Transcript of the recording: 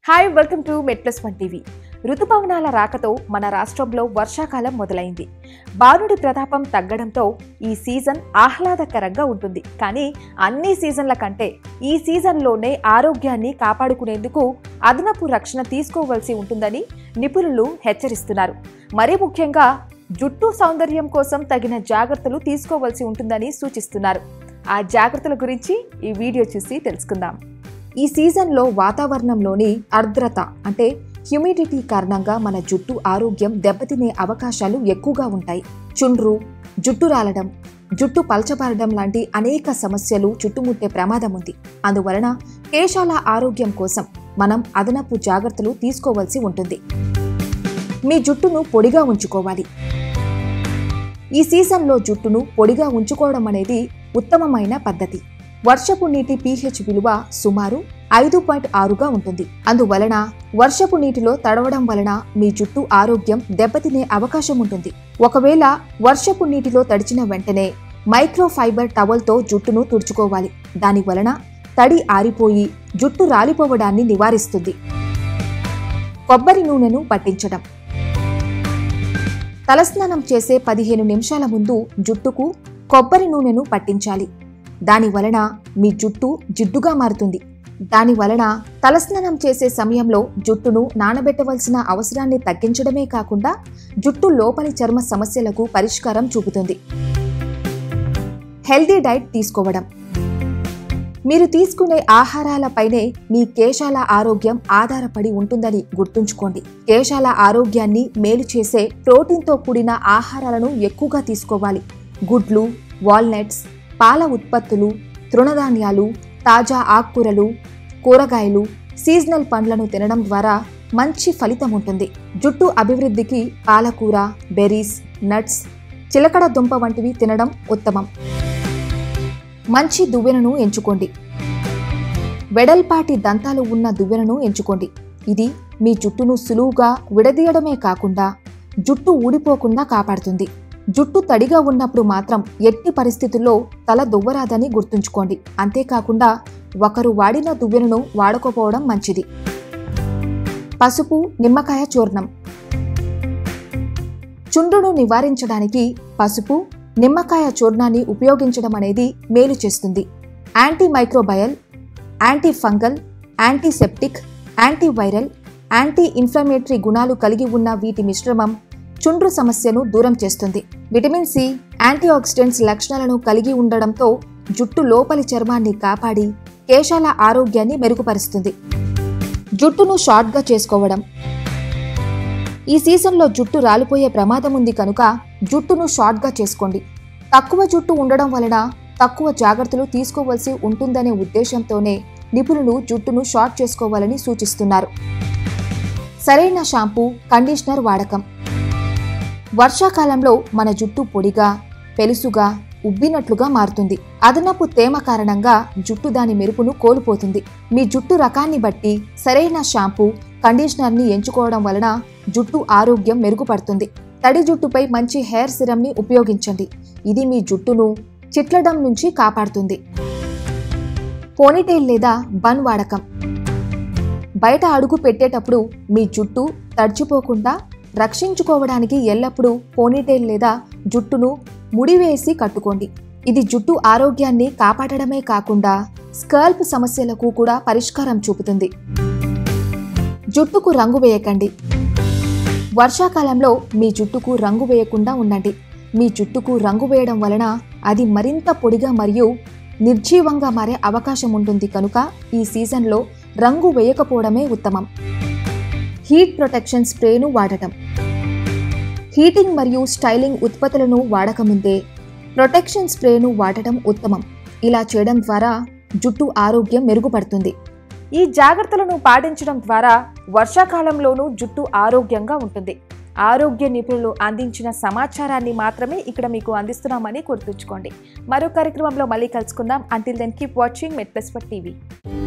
Hi welcome to మెట్ప్లస్1 TV. ఋతుపవనాల రాకతో మన రాష్ట్రంలో వర్షాకాలం మొదలైంది. బాణుడి ప్రతాపం తగ్గడంతో ఈ సీజన్ ఆహ్లాదకరంగా ఉంటుంది. కానీ అన్ని సీజన్ల కంటే ఈ సీజన్లోనే ఆరోగ్యాన్ని కాపాడుకునేందుకు అదనపు రక్షణ తీసుకోవాల్సి ఉంటుందని నిపుణులు హెచ్చరిస్తున్నారు. మరీ ముఖ్యంగా జుట్టు సౌందర్యం కోసం తగిన జాగ్రత్తలు తీసుకోవాల్సి ఉంటుందని సూచిస్తున్నారు. ఆ జాగ్రత్తల గురించి ఈ వీడియో చూసి తెలుసుకుందాం. ఈ సీజన్లో వాతావరణంలోని ఆర్ద్రత అంటే హ్యూమిడిటీ కారణంగా మన జుట్టు ఆరోగ్యం దెబ్బతినే అవకాశాలు ఎక్కువగా ఉంటాయి. చుండ్రు, జుట్టు రాలడం, జుట్టు పల్చబారడం లాంటి అనేక సమస్యలు చుట్టుముట్టే ప్రమాదం ఉంది. అందువలన కేశాల ఆరోగ్యం కోసం మనం అదనపు జాగ్రత్తలు తీసుకోవాల్సి ఉంటుంది. మీ జుట్టును పొడిగా ఉంచుకోవాలి. ఈ సీజన్లో జుట్టును పొడిగా ఉంచుకోవడం అనేది ఉత్తమమైన పద్ధతి. వర్షపు నీటి pH విలువ సుమారు 5.6గా ఉంటుంది. అందువలన వర్షపు నీటిలో తడవడం వలన మీ జుట్టు ఆరోగ్యం దెబ్బతినే అవకాశం ఉంటుంది. ఒకవేళ వర్షపు నీటిలో తడిచిన వెంటనే మైక్రోఫైబర్ టవల్తో జుట్టును తుడుచుకోవాలి. దాని వలన తడి ఆరిపోయి జుట్టు రాలిపోవడాన్ని నివారిస్తుంది. కొబ్బరి నూనెను పట్టించడం. తలస్నానం చేసే 15 నిమిషాల ముందు జుట్టుకు కొబ్బరి నూనెను పట్టించాలి. దాని వలన మీ జుట్టు జిడ్డుగా మారుతుంది. దాని వలన తలస్నానం చేసే సమయంలో జుట్టును నానబెట్టవలసిన అవసరాన్ని తగ్గించడమే కాకుండా జుట్టు లోపలి చర్మ సమస్యలకు పరిష్కారం చూపుతుంది. హెల్దీ డైట్ తీసుకోవడం. మీరు తీసుకునే ఆహారాలపైనే మీ కేశాల ఆరోగ్యం ఆధారపడి ఉంటుందని గుర్తుంచుకోండి. కేశాల ఆరోగ్యాన్ని మేలు చేసే ప్రోటీన్తో కూడిన ఆహారాలను ఎక్కువగా తీసుకోవాలి. గుడ్లు, వాల్నట్స్, పాల ఉత్పత్తులు, తృణధాన్యాలు, తాజా ఆకుకూరలు, కూరగాయలు, సీజనల్ పండ్లను తినడం ద్వారా మంచి ఫలితం ఉంటుంది. జుట్టు అభివృద్ధికి పాలకూర, బెర్రీస్, నట్స్, చిలకడ దుంప వంటివి తినడం ఉత్తమం. మంచి దువ్వెనను ఎంచుకోండి. వెడల్పాటి దంతాలు ఉన్న దువ్వెనను ఎంచుకోండి. ఇది మీ జుట్టును సులువుగా విడదీయడమే కాకుండా జుట్టు ఊడిపోకుండా కాపాడుతుంది. జుట్టు తడిగా ఉన్నప్పుడు మాత్రం ఎట్టి పరిస్థితుల్లో తల దువ్వరాదని గుర్తుంచుకోండి. అంతేకాకుండా ఒకరు వాడిన దువ్వెనను వాడుకోపోవడం మంచిది. పసుపు, నిమ్మకాయ చూర్ణం. చుండ్రును నివారించడానికి పసుపు, నిమ్మకాయ చూర్ణాన్ని ఉపయోగించడం అనేది మేలు చేస్తుంది. Anti microbial, anti fungal, antiseptic, antiviral, anti inflammatory గుణాలు కలిగి ఉన్న వీటి మిశ్రమం చుండ్రు సమస్యను దూరం చేస్తుంది. విటమిన్ సి, యాంటీ ఆక్సిడెంట్స్ లక్షణాలను కలిగి ఉండడంతో జుట్టు లోపలి చర్మాన్ని కాపాడి కేశాల ఆరోగ్యాన్ని మెరుగుపరుస్తుంది. జుట్టును షార్ట్గా చేసుకోవడం. ఈ సీజన్లో జుట్టు రాలిపోయే ప్రమాదం ఉంది కనుక జుట్టును షార్ట్గా చేసుకోండి. తక్కువ జుట్టు ఉండడం వలన తక్కువ జాగ్రత్తలు తీసుకోవాల్సి ఉంటుందనే ఉద్దేశంతోనే నిపుణులు జుట్టును షార్ట్ చేసుకోవాలని సూచిస్తున్నారు. సరైన షాంపూ, కండిషనర్ వాడకం. వర్షాకాలంలో మన జుట్టు పొడిగా, పెలుసుగా, ఉబ్బినట్లుగా మారుతుంది. అదనపు తేమ కారణంగా జుట్టు దాని మెరుపును కోల్పోతుంది. మీ జుట్టు రకాన్ని బట్టి సరైన షాంపూ, కండిషనర్ని ఎంచుకోవడం వలన జుట్టు ఆరోగ్యం మెరుగుపడుతుంది. తడి జుట్టుపై మంచి హెయిర్ సిరమ్ని ఉపయోగించండి. ఇది మీ జుట్టును చిట్లడం నుంచి కాపాడుతుంది. పోనీటైల్ లేదా బన్ వాడకం. బయట అడుగు పెట్టేటప్పుడు మీ జుట్టు తడిచిపోకుండా రక్షించుకోవడానికి ఎల్లప్పుడూ పోనీటైల్ లేదా జుట్టును ముడివేసి కట్టుకోండి. ఇది జుట్టు ఆరోగ్యాన్ని కాపాడడమే కాకుండా స్కల్ప్ సమస్యలకు కూడా పరిష్కారం చూపుతుంది. జుట్టుకు రంగు వేయకండి. వర్షాకాలంలో మీ జుట్టుకు రంగు వేయకుండా ఉండండి. మీ జుట్టుకు రంగు వేయడం వలన అది మరింత పొడిగా మరియు నిర్జీవంగా మారే అవకాశం ఉంటుంది కనుక ఈ సీజన్లో రంగు వేయకపోవడమే ఉత్తమం. హీట్ ప్రొటెక్షన్ స్ప్రేను వాడటం. హీటింగ్ మరియు స్టైలింగ్ ఉత్పత్తులను వాడకముందే ప్రొటెక్షన్ స్ప్రేను వాడటం ఉత్తమం. ఇలా చేయడం ద్వారా జుట్టు ఆరోగ్యం మెరుగుపడుతుంది. ఈ జాగ్రత్తలను పాటించడం ద్వారా వర్షాకాలంలోనూ జుట్టు ఆరోగ్యంగా ఉంటుంది. ఆరోగ్య నిపుణులు అందించిన సమాచారాన్ని మాత్రమే ఇక్కడ మీకు అందిస్తున్నామని గుర్తుంచుకోండి. మరో కార్యక్రమంలో మళ్ళీ కలుసుకుందాం. అంటిల్ దెన్ కీప్ వాచింగ్ మెట్ప్లస్1 టీవీ.